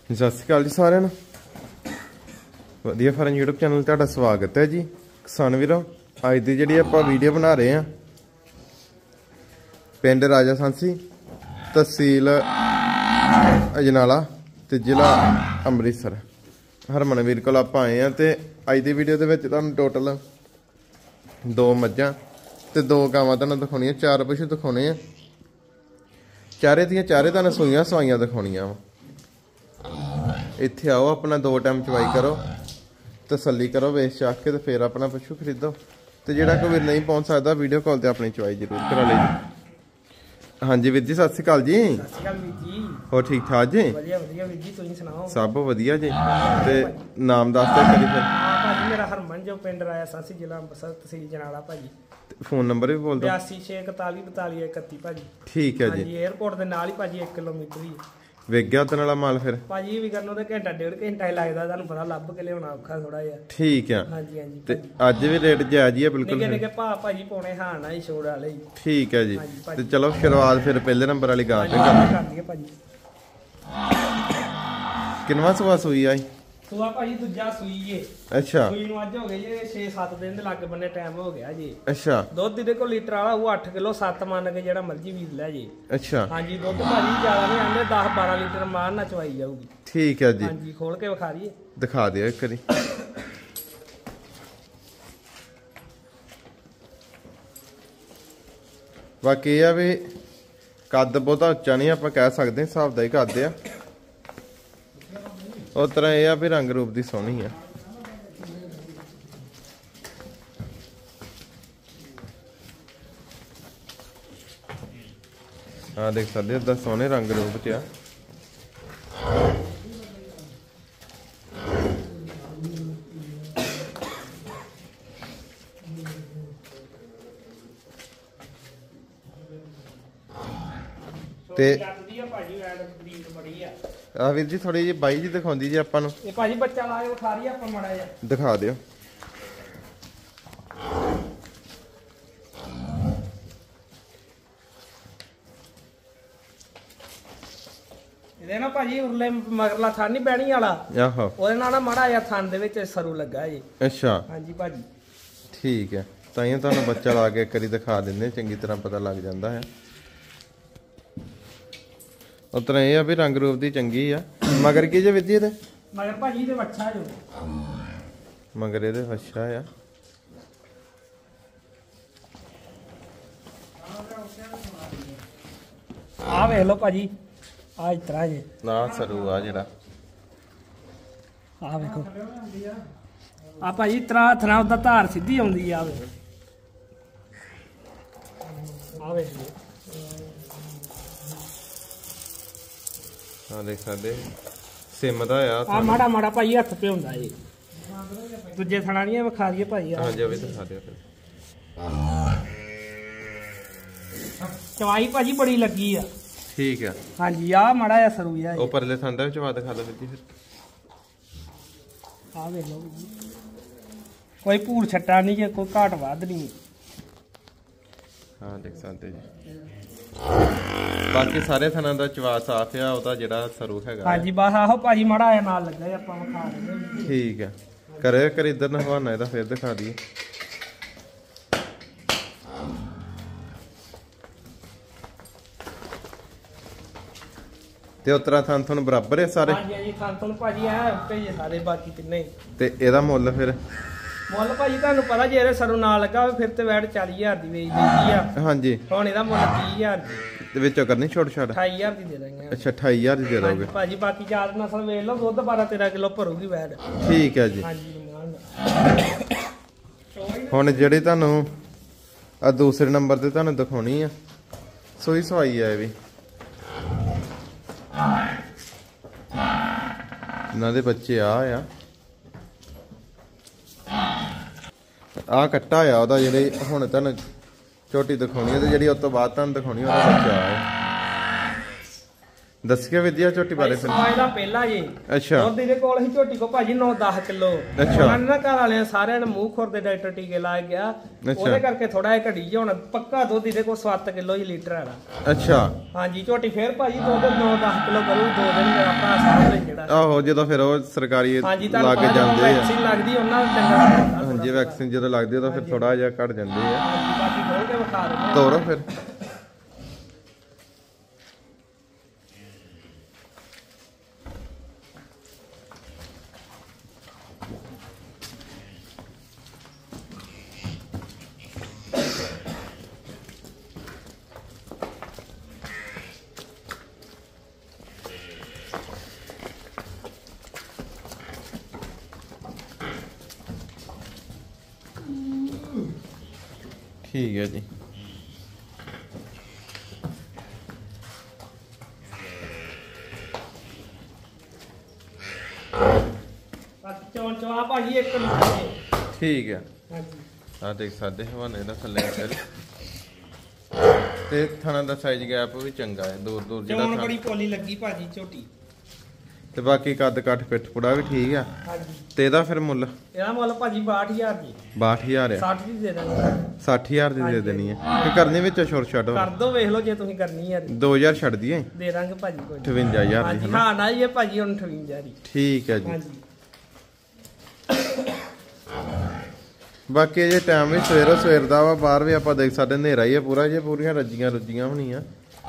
ਸਤਿ ਸ਼੍ਰੀ ਅਕਾਲ ਜੀ ਸਾਰਿਆਂ ਨੂੰ। ਵਧੀਆ ਫਾਰਮ YouTube ਚੈਨਲ ਤੁਹਾਡਾ ਸਵਾਗਤ ਹੈ ਜੀ ਕਿਸਾਨ ਵੀਰੋ। ਅੱਜ ਦੀ ਜਿਹੜੀ ਆਪਾਂ ਵੀਡੀਓ ਬਣਾ ਰਹੇ ਆ ਪਿੰਡ ਰਾਜਾ ਸਾਂਸੀ, ਤਹਿਸੀਲ ਅਜਨਾਲਾ ਤੇ ਜ਼ਿਲ੍ਹਾ ਅੰਮ੍ਰਿਤਸਰ। ਹਰਮਨਵੀਰ ਕੋਲ ਆਪਾਂ ਆਏ ਆ ਤੇ ਅੱਜ ਦੀ ਵੀਡੀਓ ਦੇ ਵਿੱਚ ਤੁਹਾਨੂੰ ਟੋਟਲ 2 ਮੱਝਾਂ ਤੇ 2 ਗਾਵਾਂ ਤੁਹਾਨੂੰ ਦਿਖਾਉਣੀਆਂ, 4 ਪਸ਼ੂ ਦਿਖਾਉਣੇ ਆ। ਚਾਰੇ ਦੀਆਂ ਚਾਰੇ ਤੁਹਾਨੂੰ ਸੂਈਆਂ ਸਵਾਈਆਂ ਦਿਖਾਉਣੀਆਂ ਵਾ। ਇੱਥੇ ਆਓ, ਆਪਣਾ 2 ਟਾਈਮ ਚਵਾਈ ਕਰੋ, ਤਸੱਲੀ ਕਰੋ, ਵੇਚ ਚਾਖ ਕੇ ਤੇ ਫਿਰ ਆਪਣਾ ਪਸ਼ੂ ਖਰੀਦੋ। ਤੇ ਜਿਹੜਾ ਕੋਈ ਵੀਰ ਨਹੀਂ ਪਹੁੰਚ ਸਕਦਾ ਵੀਡੀਓ ਕਾਲ ਤੇ ਆਪਣੀ ਚਵਾਈ ਜ਼ਰੂਰ ਕਰਾ ਲਈ ਜੀ। ਹਾਂਜੀ ਵੀਰ ਜੀ, ਸਤਿ ਸ਼੍ਰੀ ਅਕਾਲ ਜੀ। ਸਤਿ ਸ਼੍ਰੀ ਅਕਾਲ ਵੀਰ ਜੀ। ਹੋਰ ਠੀਕ ਠਾਕ ਜੀ? ਵਧੀਆ ਵਧੀਆ ਵੀਰ ਜੀ, ਤੁਸੀਂ ਸੁਣਾਓ? ਸਭ ਵਧੀਆ ਜੀ। ਤੇ ਨਾਮ ਦੱਸ ਦਿਓ ਕਰੀ ਫਿਰ। ਭਾਜੀ ਮੇਰਾ ਹਰਮਨ ਜੋ ਪਿੰਡ ਰਾਇਆ ਸਾਂਸੀ, ਜ਼ਿਲ੍ਹਾ ਅੰਮ੍ਰਿਤਸਰ, ਤਹਿਸੀਲ ਜਨਾਲਾ ਭਾਜੀ। ਫੋਨ ਨੰਬਰ ਵੀ ਬੋਲ ਦਿਓ। 8264424131 ਭਾਜੀ। ਠੀਕ ਹੈ ਜੀ। ਹਾਂਜੀ, 에어ਪੋਰਟ ਦੇ ਨਾਲ ਹੀ ਭਾਜੀ 1 ਕਿਲੋਮੀਟਰ ਹੀ ਵੇਖ ਗਿਆ ਉਤਨ ਵਾਲਾ ਮਾਲ ਫਿਰ ਭਾਜੀ। ਵੀ ਕਰਨ ਉਹਦੇ ਘੰਟਾ 1.5 ਘੰਟਾ ਹੀ ਲੱਗਦਾ, ਤੁਹਾਨੂੰ ਪਤਾ ਲੱਭ ਕੇ ਲਿਆਉਣਾ ਔਖਾ ਥੋੜਾ ਜਿਹਾ। ਠੀਕ ਆ। ਹਾਂਜੀ ਹਾਂਜੀ। ਤੇ ਅੱਜ ਵੀ ਰੇਟ ਜਾਇਜ਼ ਹੀ ਆ ਬਿਲਕੁਲ। ਨਿੱਕੇ ਭਾਜੀ ਪਾਉਣੇ ਹਾਂ ਨਾ ਹੀ ਛੋੜ ਵਾਲੇ। ਠੀਕ ਹੈ ਜੀ। ਤੇ ਚਲੋ ਸ਼ੁਰੂਆਤ ਫਿਰ ਪਹਿਲੇ ਨੰਬਰ ਵਾਲੀ ਗਾਂ ਤੇ ਕਰ ਲਈਏ ਭਾਜੀ। ਕਿੰਨਵਾਂ ਸਵਾ ਸੂਈ ਆਈ? ਸੂਆ ਭਾਜੀ ਦੂਜਾ ਸੂਈ ਏ। ਅੱਛਾ। ਸੂਈ ਨੂੰ ਅੱਜ ਹੋ ਗਏ ਜੀ 6-7 ਦਿਨ ਦੇ ਲੱਗ ਬੰਨੇ ਟਾਈਮ ਹੋ ਗਿਆ ਜੀ। ਅੱਛਾ। ਦੁੱਧ ਇਹਦੇ ਕੋਲ ਲੀਟਰ ਵਾਲਾ ਉਹ 8 ਕਿਲੋ 7 ਮੰਨ ਕੇ ਜਿਹੜਾ ਮਰਜੀ ਵੀਰ ਲੈ ਜੀ। ਅੱਛਾ। ਹਾਂਜੀ, ਦੁੱਧ ਭਾਜੀ ਜ਼ਿਆਦਾ ਨਹੀਂ ਆਂਦੇ, 10-12 ਲੀਟਰ ਮਾਰ ਨਾ ਚਵਾਈ ਜਾਊਗੀ। ਠੀਕ ਹੈ ਜੀ। ਹਾਂਜੀ, ਖੋਲ ਕੇ ਵਿਖਾ ਦਈਏ। ਦਿਖਾ ਦਿਓ ਇੱਕ ਵਾਰੀ। ਬਾਕੀ ਇਹ ਆ ਵੀ ਕੱਦ ਬਹੁਤਾ ਉੱਚਾ ਨਹੀਂ ਆਪਾਂ ਕਹਿ ਸਕਦੇ, ਹਿਸਾਬ ਦਾ ਹੀ ਕੱਦ ਆ। ਉਸ ਤਰ੍ਹਾਂ ਇਹ ਆ ਵੀ ਰੰਗ ਰੂਪ ਦੀ ਸੋਹਣੀ ਆ। ਆ ਦੇਖ ਸਕਦੇ ਹੋ, ਸੋਹਣੇ ਰੰਗ ਰੂਪ ਚ ਆ। ਤੇ ਆ ਵੀਰ ਜੀ ਥੋੜੀ ਜਿਹੀ ਬਾਈ ਜੀ ਦਿਖਾਉਂਦੀ ਜੀ ਆਪਾਂ ਨੂੰ। ਇਹ ਭਾਜੀ ਬੱਚਾ ਲਾ ਕੇ ਵਿਖਾ ਰਹੀ ਆਪਾਂ ਮਾੜਾ ਜਿਹਾ। ਦਿਖਾ ਦਿਓ। ਇਹਦੇ ਨਾ ਭਾਜੀ ਉਰਲੇ ਮਗਰਲਾ ਥਣ ਨਹੀਂ ਬਹਿਣੀ ਵਾਲਾ। ਆਹੋ। ਉਹਦੇ ਨਾਲ ਨਾ ਮਾੜਾ ਜਿਹਾ ਥਣ ਦੇ ਵਿੱਚ ਸਰੂ ਲੱਗਾ ਜੀ। ਅੱਛਾ। ਹਾਂਜੀ ਭਾਜੀ। ਠੀਕ ਹੈ, ਤਾਂ ਹੀ ਤੁਹਾਨੂੰ ਬੱਚਾ ਲਾ ਕੇ ਇੱਕ ਵਾਰੀ ਦਿਖਾ ਦਿੰਦੇ, ਚੰਗੀ ਤਰ੍ਹਾਂ ਪਤਾ ਲੱਗ ਜਾਂਦਾ ਹੈ। ਉਸ ਤਰ੍ਹਾਂ ਇਹ ਆ ਵੀ ਰੰਗ ਰੂਪ ਦੀ ਚੰਗੀ ਆ। ਮਗਰ ਕੀ ਜੇ ਵਿੱਦੀ ਇਹਦੇ? ਮਗਰ ਭਾਜੀ ਇਹਦੇ ਵੱਛਾ ਜੋ। ਮਗਰ ਇਹਦੇ ਵੱਛਾ ਆ। ਆ ਵੇਖ ਲਓ ਭਾਜੀ, ਆ ਇਸ ਤਰ੍ਹਾਂ ਜੇ ਨਾ ਸਰੂ ਆ ਜਿਹੜਾ। ਆ ਵੇਖੋ, ਆ ਭਾਜੀ ਤਰਾ ਥਣਾ ਉਹਦਾ ਧਾਰ ਸਿੱਧੀ ਆਉਂਦੀ ਆ। ਵੇਖ ਆ ਵੇਖ ਆ ਦੇਖ ਸਕਦੇ ਸਿਮ ਦਾ ਆ ਮਾੜਾ ਮਾੜਾ ਭਾਈ ਹੱਥ ਤੇ ਹੁੰਦਾ ਜੀ। ਦੂਜੇ ਥਣਾ ਨਹੀਂ ਵਿਖਾ ਦਈਏ ਭਾਈ। ਹਾਂਜੀ, ਵੀ ਦਿਖਾ ਦਿਓ ਫਿਰ। ਚਵਾਈ ਭਾਜੀ ਬੜੀ ਲੱਗੀ ਆ। ਠੀਕ ਆ। ਹਾਂਜੀ, ਆ ਮਾੜਾ ਜਿਹਾ ਸਰੂ ਆ। ਉਹ ਪਰਲੇ ਥੰਦਾ ਵਿੱਚ ਵਾ ਦਿਖਾ ਦਿਓ ਵੀਰ ਜੀ ਫਿਰ। ਆ ਵੇਖ ਲਓ, ਕੋਈ ਭੂਰ ਛੱਟਾ ਨਹੀਂ ਜੇ, ਕੋਈ ਘਾਟ ਵੱਧ ਨਹੀਂ। ਹਾਂ ਦੇਖ ਸਕਦੇ ਜੀ। ਬਾਕੀ ਸਾਰੇ ਥਣਾਂ ਦਾ ਚਵਾ ਸਾਫ ਆ, ਉਹਦਾ ਜਿਹੜਾ ਸਰੂ ਹੈਗਾ। ਹਾਂਜੀ ਬਸ ਆਹੋ ਭਾਜੀ ਮਾੜਾ ਆਇਆ ਨਾਲ ਲੱਗਾ ਆਪਾਂ ਵਿਖਾ ਦਿੰਦੇ। ਠੀਕ ਆ, ਕਰੇ ਕਰ ਇਧਰ ਨਾ ਹਵਾਨਾ ਇਹਦਾ ਫਿਰ ਦਿਖਾ ਦਈਏ। ਤੇ ਉਤਰਾ ਥਣ ਤੁਹਾਨੂੰ ਬਰਾਬਰ ਹੈ ਸਾਰੇ? ਹਾਂਜੀ ਹਾਂਜੀ, ਥਣ ਤੁਹਾਨੂੰ ਭਾਜੀ ਆ ਭੇਜੇ ਸਾਰੇ ਬਾਕੀ ਤਿੰਨੇ। ਤੇ ਇਹਦਾ ਮੁੱਲ ਫਿਰ? ਮੁੱਲ ਭਾਜੀ ਤੁਹਾਨੂੰ ਪਤਾ ਜੇ ਇਹਦੇ ਸਰੂ ਨਾਲ ਲੱਗਾ ਫਿਰ ਤੇ ਵੈਟ 40,000 ਦੀ ਵੇਚ ਦਿੰਦੀ ਆ। ਹਾਂਜੀ। ਹੁਣ ਇਹਦਾ ਮੁੱਲ 30,000 ਦੀ। ਤੇ ਵਿੱਚੋਂ ਕਰਨੀ ਛੋਟ ਛਾਟ? 28,000 ਦੀ ਦੇ ਦਾਂਗੇ। ਅੱਛਾ, 28,000 ਦੀ ਦੇ ਦੋਗੇ ਭਾਜੀ। ਬਾਕੀ ਚਾਰ ਨਸਲ ਵੇਚ ਲਓ, ਦੁੱਧ 12-13 ਕਿਲੋ ਭਰੂਗੀ ਵੈਟ। ਠੀਕ ਹੈ ਜੀ। ਹਾਂਜੀ। ਹੁਣ ਜਿਹੜੀ ਤੁਹਾਨੂੰ ਆ ਦੂਸਰੇ ਨੰਬਰ ਤੇ ਤੁਹਾਨੂੰ ਦਿਖਾਉਣੀ ਆ, ਸੂਈ ਸਵਾਈ ਆ ਇਹ ਵੀ। ਇਹਨਾਂ ਦੇ ਬੱਚੇ ਆ ਕੱਟਾ ਆ ਉਹਦਾ, ਜਿਹੜੇ ਹੁਣ ਤੁਹਾਨੂੰ ਝੋਟੀ ਦਿਖਾਉਣੀ ਹੈ ਤੇ ਜਿਹੜੀ ਉਸ ਤੋਂ ਬਾਅਦ ਤੁਹਾਨੂੰ ਦਿਖਾਉਣੀ ਉਹਦਾ ਬੱਚਾ ਆ। ਦੱਸਿਓ ਵਿਦਿਆ ਝੋਟੀ ਬਾਰੇ ਫਿਰ। ਇਹਦਾ ਪਹਿਲਾ ਜੀ। ਅੱਛਾ। ਦੁੱਧ ਇਹਦੇ ਕੋਲ ਹੀ ਝੋਟੀ ਕੋ ਭਾਜੀ 9-10 ਕਿਲੋ। ਅੱਛਾ। ਉਹਨਾਂ ਨੇ ਨਾ ਘਰ ਵਾਲਿਆਂ ਸਾਰਿਆਂ ਨੇ ਮੂੰਹ ਖੁਰਦੇ ਡਾਕਟਰ ਟੀਕੇ ਲਾ ਗਿਆ, ਉਹਦੇ ਕਰਕੇ ਥੋੜਾ ਜਿਹਾ ਘਟੀ ਹੁਣ ਪੱਕਾ ਦੁੱਧ ਇਹਦੇ ਕੋਲ 7 ਕਿਲੋ ਹੀ ਲੀਟਰ ਹੈਗਾ। ਅੱਛਾ। ਹਾਂਜੀ ਝੋਟੀ ਫੇਰ ਭਾਜੀ ਦੁੱਧ 9-10 ਕਿਲੋ ਕਰੂ 2 ਦਿਨ ਮੇਰਾ ਭਰਾ ਸਾਹਮਣੇ ਜਿਹੜਾ। ਆਹੋ ਜਦੋਂ ਫਿਰ ਉਹ ਸਰਕਾਰੀ ਹਾਂਜੀ ਲਾ ਕੇ ਜਾਂਦੇ ਆ ਵੈਕਸੀਨ ਲੱਗਦੀ ਉਹਨਾਂ ਨੂੰ ਡੰਗਰ ਹਾਂਜੀ ਵੈਕਸੀਨ ਜਦੋਂ ਲੱਗਦੀ ਆ ਤਾਂ ਫਿਰ ਥੋੜਾ ਜਿਹਾ ਘਟ ਜਾਂਦੇ ਆ ਹਾਂਜੀ ਬਾਕੀ ਖੋਲ ਕੇ ਵਿਖਾ ਦਿੰਦੇ ਤੋਰੋ ਫਿਰ ਠੀਕ ਹੈ ਜੀ ਬਾਕੀ ਚੌਂ ਚਵਾ ਭਾਜੀ 1 ਲੀਟਰ ਠੀਕ ਹੈ ਹਾਂਜੀ ਆ ਦੇਖ ਸਕਦੇ ਹਵਾਨੇ ਦਾ ਥੱਲੇ ਫਿਰ ਤੇ ਥਣਾ ਦਾ ਸਾਈਜ਼ ਗੈਪ ਵੀ ਚੰਗਾ ਹੈ ਦੂਰ ਦੂਰ ਜਿਹੜਾ ਚੌਣ ਬੜੀ ਪੋਲੀ ਲੱਗੀ ਭਾਜੀ ਝੋਟੀ ਤੇ ਬਾਕੀ ਕੱਦ ਕੱਠ ਪਿੱਠ ਪੁੜਾ ਵੀ ਠੀਕ ਆ ਹਾਂਜੀ ਤੇ ਇਹਦਾ ਫਿਰ ਮੁੱਲ ਇਹਦਾ ਮੁੱਲ ਭਾਜੀ 62000 ਜੀ 62000 ਆ 60 ਦੀ ਦੇ ਦਾਂਗੇ 60000 ਦੀ ਦੇ ਦੇਣੀ ਹੈ ਕਿ ਕਰਨੀ ਵਿੱਚ ਛੋਟ ਛੱਡ ਕਰ ਦੋ ਵੇਖ ਲਓ ਜੇ ਤੁਸੀਂ ਕਰਨੀ ਹੈ 2000 ਛੱਡ ਦਈਏ ਦੇ ਦਾਂਗੇ ਭਾਜੀ ਕੋਈ 58000 ਦੀ ਹਾਂਜੀ ਹਨਾ ਹਾਂ ਨਾ ਇਹ ਭਾਜੀ ਹੁਣ 58 ਦੀ ਠੀਕ ਹੈ ਜੀ ਹਾਂਜੀ ਬਾਕੀ ਇਹ ਟਾਈਮ ਵੀ ਸਵੇਰੋ ਸਵੇਰ ਦਾ ਵਾ ਬਾਹਰ ਵੀ ਆਪਾਂ ਦੇਖ ਸਕਦੇ ਹਨੇਰਾ ਹੀ ਆ ਪੂਰਾ ਜੇ ਪੂਰੀਆਂ ਰੱਜੀਆਂ ਰੁੱਜੀਆਂ ਹੋਣੀਆਂ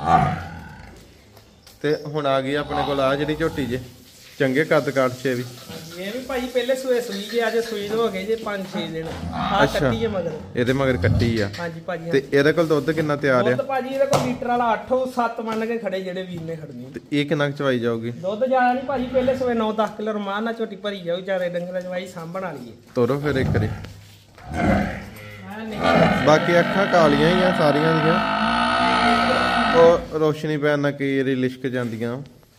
ਤੇ ਹੁਣ ਆ ਗਈ ਆਪਣੇ ਕੋਲ ਆ ਜਿਹੜੀ ਝੋਟੀ ਜੇ ਚੰਗੇ ਕੱਦ ਕਾਠ 'ਚ ਵੀ ਹਾਂਜੀ ਇਹ ਵੀ ਭਾਜੀ ਪਹਿਲੇ ਸੂਈ ਜੇ ਅੱਜ ਸੂਈ ਹੋ ਗਏ ਜੇ 5-6 ਦਿਨ ਆ ਅੱਛਾ। ਕੱਟੀ ਜੇ ਮਗਰ ਇਹਦੇ ਮਗਰ ਕੱਟੀ ਆ ਹਾਂਜੀ ਭਾਜੀ ਤੇ ਇਹਦੇ ਕੋਲ ਦੁੱਧ ਕਿੰਨਾ ਤਿਆਰ ਆ ਦੁੱਧ ਭਾਜੀ ਇਹਦੇ ਕੋਲ ਲੀਟਰ ਵਾਲਾ 8-7 ਮੰਨ ਕੇ ਖੜੇ ਜਿਹੜੇ ਵੀਰ ਨੇ ਖੜਨੀ ਤੇ ਇਹ ਕਿੰਨਾ ਕੁ ਚਵਾਈ ਜਾਊਗੀ ਦੁੱਧ ਜ਼ਿਆਦਾ ਨਹੀਂ ਭਾਜੀ ਪਹਿਲੇ ਸੂਏ 9-10 ਕਿਲੋ ਰਮਾਨ ਨਾਲ ਝੋਟੀ ਭਰੀ ਜਾਊ ਚਾਰੇ ਡੰਗਰਾਂ ਚਵਾਈ ਸਾਂਭਣ ਵਾਲੀ ਹੈ ਤੋਰੋ ਫਿਰ ਇੱਕ ਵਾਰੀ ਮੈਂ ਨਹੀਂ ਬਾਕੀ ਅੱਖਾਂ ਕਾਲੀਆਂ ਹੀ ਆ ਸਾਰੀਆਂ ਦੀਆਂ ਉਹ ਰੋਸ਼ਨੀ ਪੈਣ ਨਾਲ ਕਈ ਵਾਰੀ ਲਿਸ਼ਕ ਜਾਂਦੀਆਂ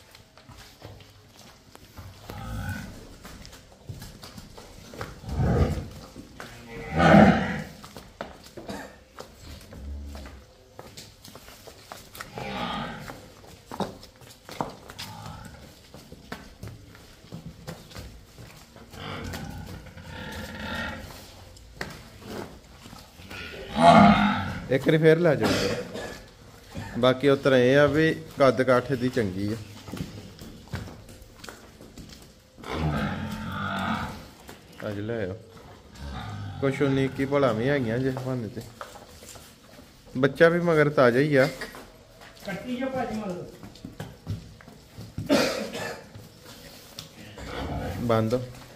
ਇੱਕ ਵਾਰੀ ਫੇਰ ਲੈ ਜਾਓ ਬਾਕੀ ਉਤਰ ਇਹ ਆ ਵੀ ਕੱਦ ਕਾਠ ਦੀ ਚੰਗੀ ਆ ਅੱਜ ਲੈ ਆਓ ਕੁਛ ਉਨੀ ਕੀ ਭਲਾ ਵੀ ਹੈਗੀਆਂ ਜੇ ਬਹਾਨੇ ਤੇ ਬੱਚਾ ਵੀ ਮਗਰ ਤਾਜ਼ਾ ਹੀ ਆ ਕੱਟੀ ਜੋ ਭਾਜੀ ਮਗਰ ਬੰਦ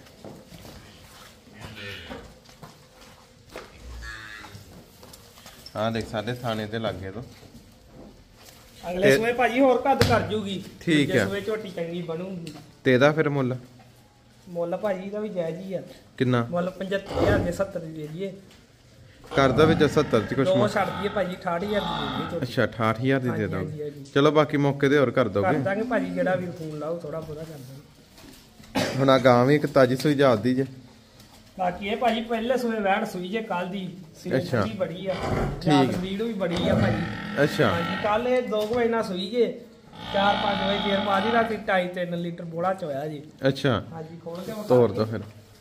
ਹਾਂ ਦੇਖ ਸਾਡੇ ਥਾਣੇ ਤੇ ਲੱਗੇ ਤੋਂ ਅਗਲੇ ਸੂਏ ਭਾਜੀ ਹੋਰ ਕੱਦ ਕਰ ਜੂਗੀ ਠੀਕ ਦੂਜੇ ਆ। ਸੂਏ ਝੋਟੀ ਚੰਗੀ ਬਣੂਗੀ ਤੇ ਇਹਦਾ ਫਿਰ ਮੁੱਲ ਮੁੱਲ ਭਾਜੀ ਦਾ ਵੀ ਜਾਇਜ਼ ਹੀ ਆ ਕਿੰਨਾ ਮੁੱਲ 75000 ਦੇ 70 ਦੀ ਦੇ ਦਈਏ ਕਰਦਾ ਵਿੱਚ 70 ਚ ਕੁਛ ਦੋ ਛੱਡ ਦਈਏ ਭਾਜੀ 68000 ਦੀ ਦੇ ਦਈਏ ਝੋਟੀ ਅੱਛਾ 68000 ਦੀ ਦੇ ਹਾਂਜੀ, ਦੋਗੇ ਹਾਂਜੀ। ਚਲੋ ਬਾਕੀ ਮੌਕੇ ਤੇ ਹੋਰ ਕਰ ਕਰ ਦੋਗੇ ਦਾਂਗੇ ਭਾਜੀ ਜਿਹੜਾ ਵੀ ਫੋਨ ਲਾਓ ਥੋੜਾ ਬਹੁਤਾ ਕਰ ਦਾਂਗੇ ਹੁਣ ਆ ਗਾਂ ਵੀ ਇੱਕ ਤਾਜੀ ਸੂਈ ਜਾਂਦੀ ਜੇ ਬਾਕੀ ਇਹ ਭਾਜੀ ਪਹਿਲੇ ਸੂਏ ਵੈੜ ਸੂਈ ਜੇ ਕੱਲ ਦੀ ਅੱਛਾ। ਵੀ ਬੜੀ ਆ ਠੀਕ। ਸਪੀਡ ਵੀ ਬੜੀ ਆ ਭਾਜੀ ਅੱਛਾ ਹਾਂਜੀ ਕੱਲ ਇਹ 2 ਵਜੇ ਨਾਲ ਸੂਈ ਜੇ 4-5 ਵਜੇ ਫੇਰ ਮਾਦੀ ਰਾਤੀ 2.5-3 ਲੀਟਰ ਬੋਲਾ ਚੋਇਆ ਜੀ ਅੱਛਾ ਹਾਂਜੀ ਖੋਲ ਕੇ ਵਿਖਾ ਤੋਰ ਦਿਓ। ਦੋ ਫਿਰ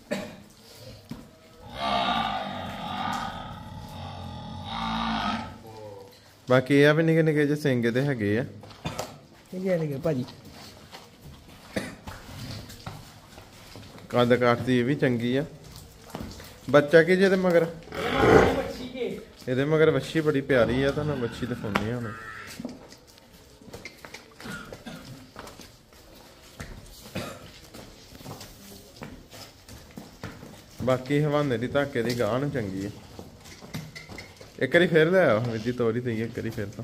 ਬਾਕੀ ਇਹ ਆ ਵੀ ਨਿੱਕੇ ਨਿੱਕੇ ਜਿਹੇ ਸਿੰਘ ਤੇ ਹੈਗੇ ਆ ਠੀਕ ਹੈ ਠੀਕ ਭਾਜੀ ਕੱਦ ਕਾਠ ਦੀ ਇਹ ਵੀ ਚੰਗੀ ਆ ਬੱਚਾ ਕੀ ਜਿਹਦੇ ਮਗਰ ਬੱਚੀ ਕੇ ਇਹਦੇ ਮਗਰ ਵੱਛੀ ਬੜੀ ਪਿਆਰੀ ਆ ਤੁਹਾਨੂੰ ਵੱਛੀ ਦਿਖਾਉਂਦੇ ਆ ਹੁਣ ਬਾਕੀ ਹਵਾਨੇ ਦੀ ਧਾਕੇ ਦੀ ਗਾਂ ਨੂੰ ਚੰਗੀ ਆ ਇੱਕ ਵਾਰੀ ਫੇਰ ਲੈ ਆਓ ਵੀਰ ਜੀ ਤੋਰੀ ਤੇ ਇੱਕ ਵਾਰੀ ਫੇਰ ਤਾਂ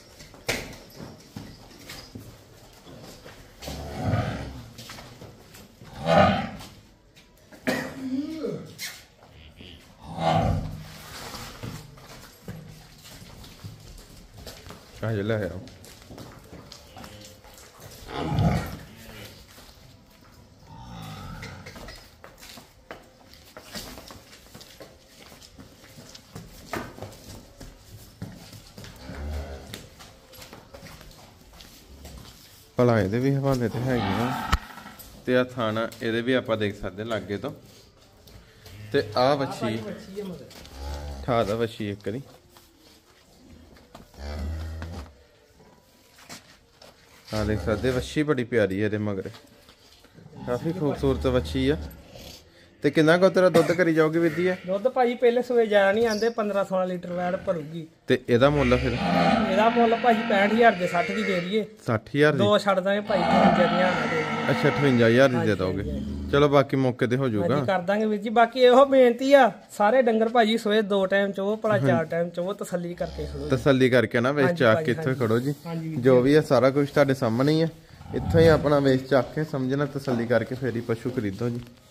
ਆਹ ਲੈ ਆਓ ਭਲਾ ਇਹਦੇ ਵੀ ਹਵਾਲੇ ਤੇ ਹੈਗੀਆਂ ਤੇ ਆ ਥਾਣਾ ਇਹਦੇ ਵੀ ਆਪਾਂ ਦੇਖ ਸਕਦੇ ਲਾਗੇ ਤੋਂ ਤੇ ਆ ਵੱਛੀ ਬੱਚੀ ਹੈ ਮਗਰ ਠਾ ਦਾ ਵੱਛੀ ਇੱਕ ਵਾਰੀ ਆ ਦੇਖ ਸਕਦੇ ਵੱਛੀ ਬੜੀ ਪਿਆਰੀ ਹੈ ਇਹਦੇ ਮਗਰ ਕਾਫੀ ਖੂਬਸੂਰਤ ਵੱਛੀ ਆ ਤੇ ਕਿੰਨਾ ਕੁ ਤੇਰਾ ਦੁੱਧ ਕਰੀ ਜਾਓਗੇ ਵੀਰ ਜੀ? ਦੁੱਧ ਭਾਜੀ ਪਹਿਲੇ ਸੂਏ ਜਾਇਆ ਨਹੀਂ ਆਂਦੇ 15-16 ਲੀਟਰ ਵੈੜ ਭਰੂਗੀ। ਤੇ ਇਹਦਾ ਮੁੱਲ ਫਿਰ? ਇਹਦਾ ਮੁੱਲ ਭਾਜੀ 65000 ਦੇ 60 ਦੀ ਦੇ ਦਈਏ। 60000 ਦੋ ਛੱਡ ਦਾਂਗੇ ਭਾਈ 55000 ਦੇ। ਅੱਛਾ 58000 ਦੀ ਦੇ ਦੋਗੇ। ਚਲੋ ਬਾਕੀ ਮੌਕੇ ਤੇ ਹੋ ਜਾਊਗਾ। ਕਰ ਦਾਂਗੇ ਵੀਰ ਜੀ। ਬਾਕੀ ਇਹੋ ਬੇਨਤੀ ਆ ਸਾਰੇ ਡੰਗਰ ਭਾਜੀ ਸੋਏ 2 ਟਾਈਮ ਚੋ ਭਲਾ 4 ਟਾਈਮ ਚੋ ਤਸੱਲੀ ਕਰਕੇ ਖੜੋ। ਤਸੱਲੀ ਕਰਕੇ ਨਾ ਵੇਚ ਚੱਕ ਕੇ ਇੱਥੇ ਖੜੋ ਜੀ। ਜੋ ਵੀ ਹੈ ਸਾਰਾ ਕੁਝ ਤੁਹਾਡੇ ਸਾਹਮਣੇ ਹੀ ਹੈ। ਇੱਥੋਂ ਹੀ ਆਪਣਾ ਵੇਚ ਚੱਕ ਕੇ ਸਮਝਣਾ ਤਸੱਲੀ ਕਰਕੇ ਫੇਰ ਹੀ ਪਸ਼ੂ ਖਰੀਦੋ ਜੀ।